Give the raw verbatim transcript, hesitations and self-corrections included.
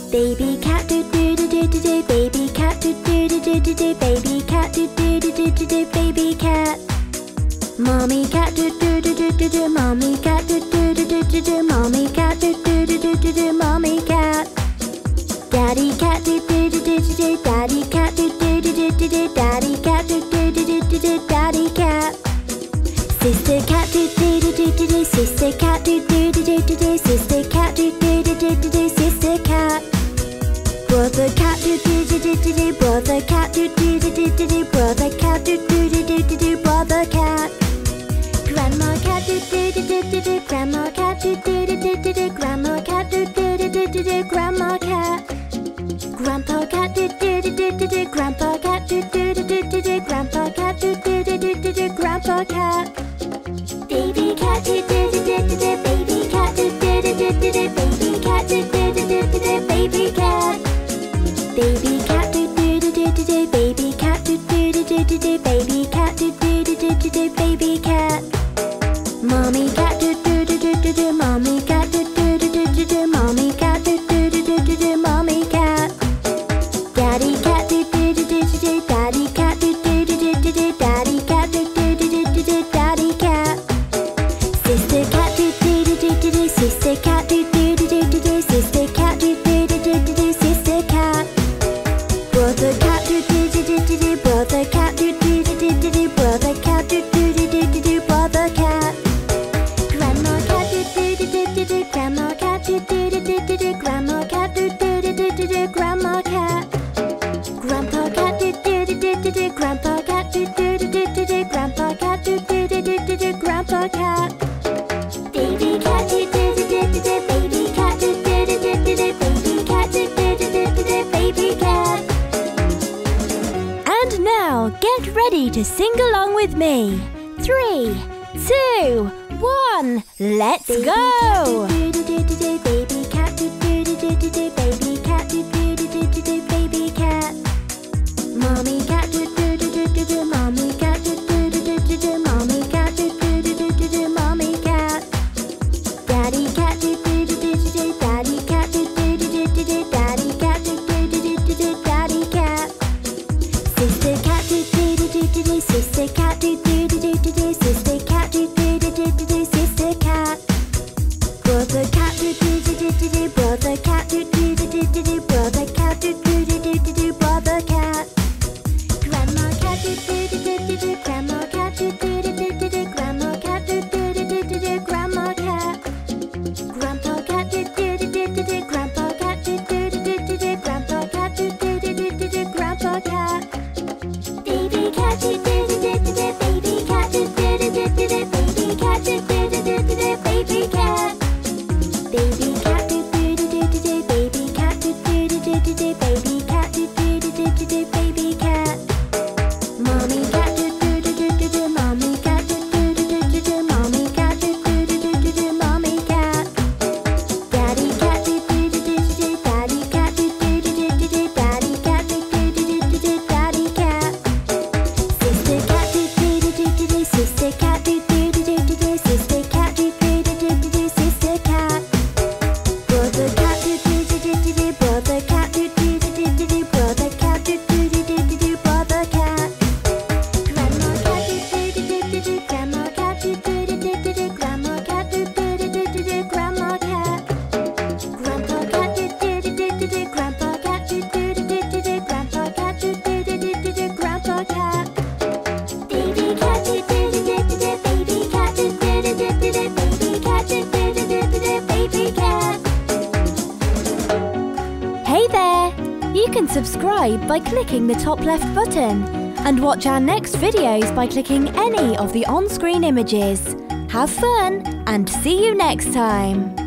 Baby cat do do do do do do. Baby cat do do do do do do. Baby cat do do do do do do. Baby cat. Mommy cat do do do do do do. Mommy cat do do do do do do. Mommy cat do do do do do do. Mommy cat. Daddy cat do do do do do do. Daddy cat do do do do do do. Daddy cat do do do do do do. Daddy cat. Sister cat do do do do do do. Sister cat do do do do do do. Sister cat do do do do do do. Sister cat. Brother cat do do do do do do. Brother cat do do do do do do. Brother cat do do do do do do. Brother cat. Grandma cat do do do do do do. Grandma cat do do do do do do. Grandma cat do do do do do do. Grandma cat. Grandpa cat do do do do do do. Grandpa cat do do do do do do. Grandpa cat do do do do do do. Grandpa cat. Baby cat do do do do do do. Baby cat do do do do do do. Baby cat do do do do do do. Baby cat. Baby cat do do do do do do. Baby cat do do do do do do. Baby cat do do do do do do. Baby cat. Mommy cat do do do do do do. Mommy cat do do do do do do. Mommy cat do do do do do do. Mommy cat. Daddy cat do do do do do do. Daddy cat do do do do do do. Daddy cat do do do do do do. Daddy cat. Sister cat do do do do do do. Sister cat do do do do do do. Sister cat do do do do do do. Sister cat. Brother cat do do do do do do. Brother cat do do do do do do. Brother cat do do do do do do. Brother cat. Grandma cat do do do do do do. Grandma cat do do do do do do. Grandma cat do do do do do do. Grandma cat. Grandpa cat do do do do do do. Grandpa cat do do do do do do. Grandpa cat do do do do do do. Grandpa cat. Baby cat do do do do do do. Baby cat do do do do do do. Baby cat do do do do do do. Baby cat. And now get ready to sing along with me. Three, two, one, let's go! Baby cat do do do do do do. Baby cat do do do do do do. Baby cat. Mommy cat do do do do do do. Mommy cat do do do do do do. Mommy cat do do do do do do. Mommy cat. Daddy cat do do do do do do. Daddy cat do do do do do do. Daddy cat do do do do do do. Daddy cat. Sister cat do do do do do do. Sister cat do do do do do do. Sister cat do do do do do do. Sister cat. Brother cat do do do do do do. Brother cat do do do do do do. Brother cat do do do do do do. Brother cat. Grandma cat do do do do do do. Grandma cat do do do do do do. Grandma cat do do do do do do. Grandma cat. Grandpa cat do do do do do do. Grandpa cat do do do do do do. Grandpa cat do do do do do do. Grandpa cat. Baby cat do do do do do do. Baby cat do do do do do do. Baby cat do do do do do do. Baby cat. Baby cat do do do do do do. Baby cat do do do do do do. Baby cat do do do do do do. Baby cat. Mommy cat do do do do do do. Mommy cat do do do do do do. Mommy cat do do do do do do. Mommy cat. Daddy cat do do do do do do. Daddy cat do do do do do do. Daddy cat do do do do do do. Daddy cat. Sister cat do do do do do do. Sister cat do do do do do do. Sister cat do do do do do do. Sister cat. Brother cat do do do do do do. Brother cat do do do do do do. Brother cat do do do do do do. Brother cat. Grandma cat do do do do do do. Grandma cat do do do do do do. Grandma cat do do do do do do. Grandma cat. Grandpa cat do do do do do do. Grandpa cat do do do do do do. Grandpa cat do do do do do do. Grandpa cat. Baby cat do do do do do do. Baby cat do do do do do do. Baby cat do do do do do do. Baby cat. Hey there! You can subscribe by clicking the top left button and watch our next videos by clicking any of the on-screen images. Have fun and see you next time!